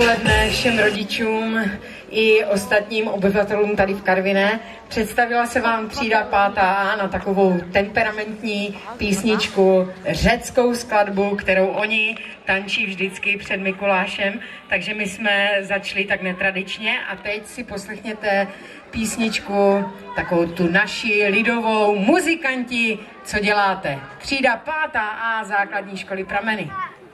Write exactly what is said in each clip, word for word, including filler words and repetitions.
odpoledne všem rodičům i ostatním obyvatelům tady v Karviné. Představila se vám třída pátá A na takovou temperamentní písničku, řeckou skladbu, kterou oni tančí vždycky před Mikulášem, takže my jsme začali tak netradičně a teď si poslechněte písničku, takovou tu naši lidovou. Muzikanti, co děláte? Třída pátá A základní školy Prameny.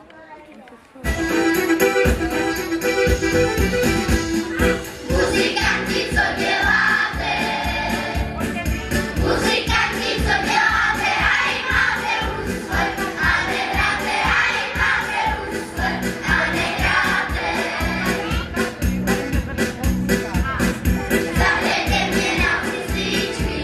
Muzikanti, co děláte? Muzikanti, co děláte? Aj máte úsle, a nehráte, aj máte úsle, a nehráte. Zahrajte mě na písničky,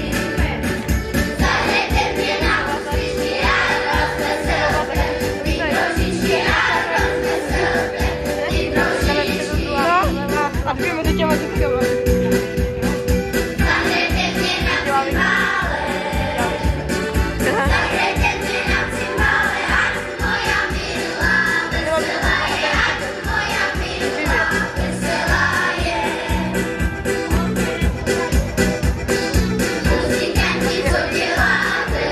zahrajte mě na písničky a rozveselte, ty trošičky a rozveselte, ty trošičky. A budeme to těma těma. Zahrajte mě na cymbále, zahrajte mě na cymbále, ať moja milá veselá je, ať moja milá veselá je. Muzikanti, co děláte?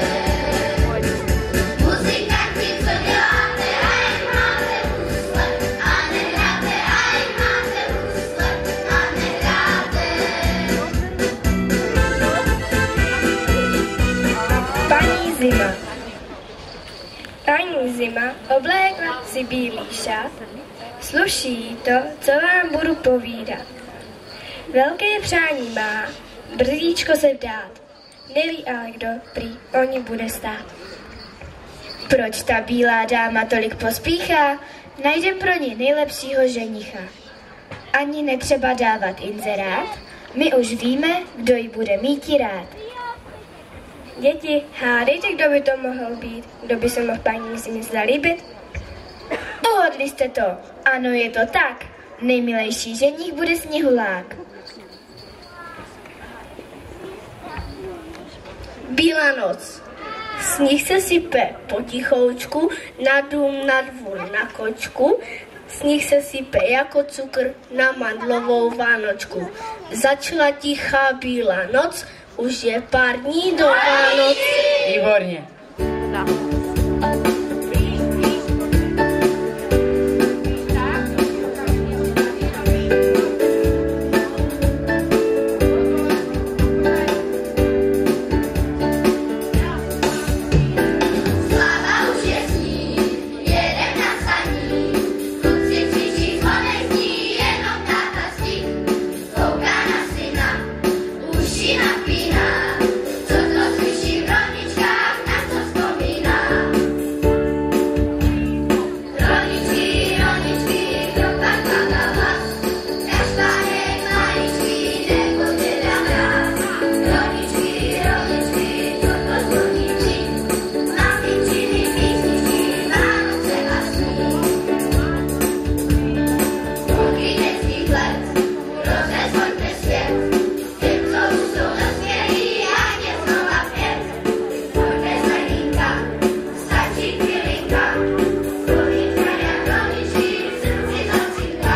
Muzikanti, co děláte? Aj máte úsle a nehráte, aj máte úsle a nehráte. Paní zima. Paní zima oblékla si bílý šat, sluší jí to, co vám budu povídat. Velké přání má, brzíčko se vdát, neví ale kdo prý o ní bude stát. Proč ta bílá dáma tolik pospíchá, najdem pro ní nejlepšího ženicha. Ani netřeba dávat inzerát, my už víme, kdo ji bude míti rád. Děti, hádejte, kdo by to mohl být, kdo by se mohl paní zimě zalíbit? Uhodli jste to, ano, je to tak, nejmilejší ženich bude sněhulák. Bílá noc. Sníh se sype potichoučku, na dům, na dvůr, na kočku. Sníh se sype jako cukr na mandlovou vánočku. Začala tichá bílá noc, už je pár dní do Vánoc. Výborně. Sláva už je sní, jedem na saní, kluci křičí, zvonek zní, jenom táta spí, kouká na syna, uši napíná, co to slyší v rodičkách, na co vzpomíná. Rodičky, rodičky, kdo pak má hlas, kaštánek maličký, nebude dám rád. Rodičky, rodičky, co to zvoní dní, maminčiny písničky, Vánoce a sní. Půlky dětských let, rozezvoňte svět, těm, co už jsou dospělí, ať je znova pět. Pojďte zlenínka, stačí chvilinka, kolik hraje rodičí, v srdci to cinká.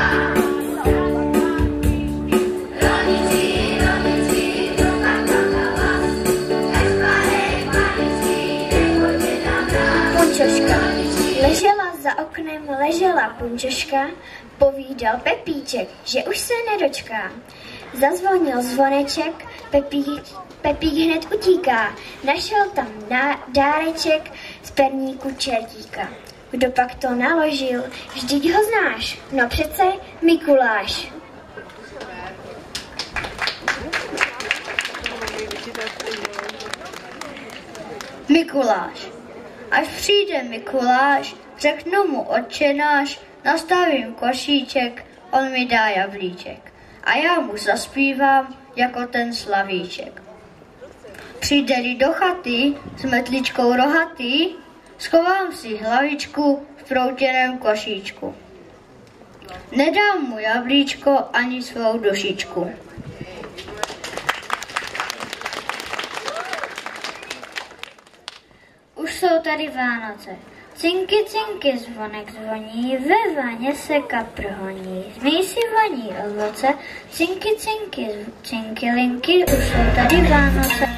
Rodičí, rodičí, kdo pak má hlas, kašpárek maličký, nebojte dám rád. Punčoška. Ležela za oknem, ležela punčoška, povídal Pepíček, že už se nedočká. Zazvonil zvoneček, Pepík, Pepík hned utíká, našel tam ná, dáreček z perníku čertíka. Kdo pak to naložil, vždyť ho znáš, no přece Mikuláš. Mikuláš. Až přijde Mikuláš, řeknu mu Otče náš, nastavím košíček, on mi dá jablíček. A já mu zaspívám jako ten slavíček. Přijde-li do chaty s metličkou rohatý, schovám si hlavičku v proutěném košíčku. Nedám mu jablíčko ani svou dušičku. Už jsou tady Vánoce. Cinky, cinky, zvonek zvoní, ve vaně se kapr honí. Zmej si voní ovoce, cinky, cinky, cinky, linky, už jsou tady Vánoce.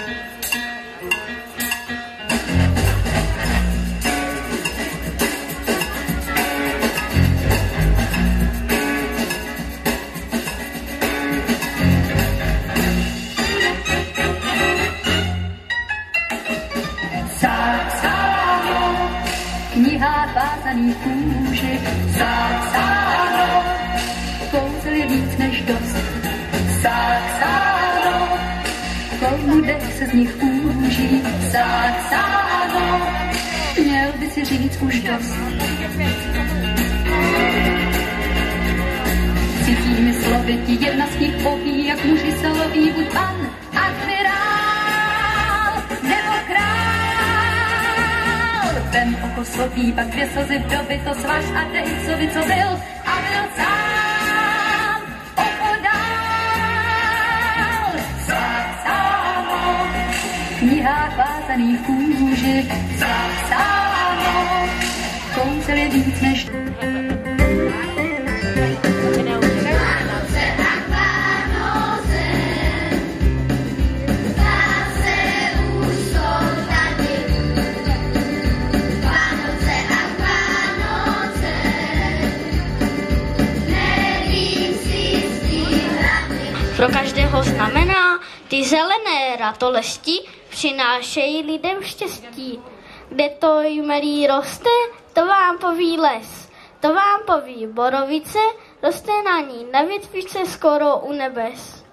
Knihách vázaných kůži, zapsáno, kouzly víc než dost. Zapsáno, komu dech se z nich kůží, zapsáno, měl by si říct už dost. Cítými slovy ti jedna z nich poví, jak muži se loví, buď pan, admirál, nebo král. Ten okoslový, pak dvě slzy vdovy, to svaž a dej, co by co byl, a byl sám opodál. Zapsáno, v knihách vázaných kůži, zapsáno, kouzely víc než... Pro každého znamená, ty zelené ratolesti přinášejí lidem štěstí. Kde to jmelí roste, to vám poví les. To vám poví borovice, roste na ní na větvičce skoro u nebes.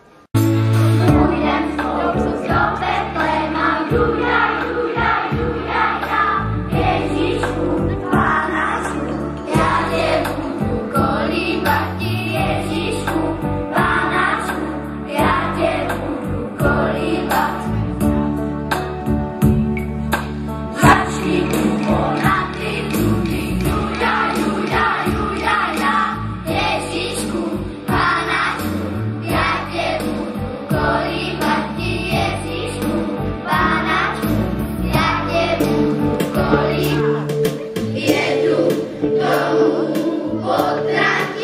Jedu domů po trati.